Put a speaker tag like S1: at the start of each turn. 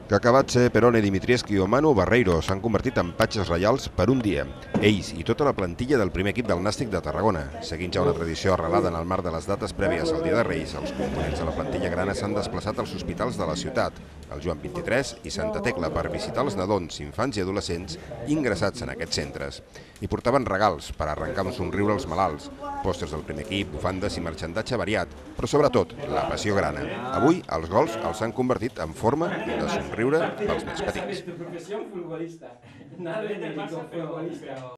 S1: Que acabat ser Perone, Dimitrievski o Manu Barreiro s'han convertit en patges reials per un dia. Ells i tota la plantilla del primer equip del Nàstic de Tarragona. Seguint ja una tradició arrelada en el marc de les dates prèvies al Dia de Reis, els components de la plantilla grana s'han desplaçat als hospitals de la ciutat, el Joan 23 i Santa Tecla, per visitar els nadons, infants i adolescents ingressats en aquests centres. I portaven regals per arrencar un somriure als malalts, pòsters del primer equip, bufandes i marxandatge variat, però sobretot la passió grana. Avui els gols els han convertit en forma de somriure pels més petits.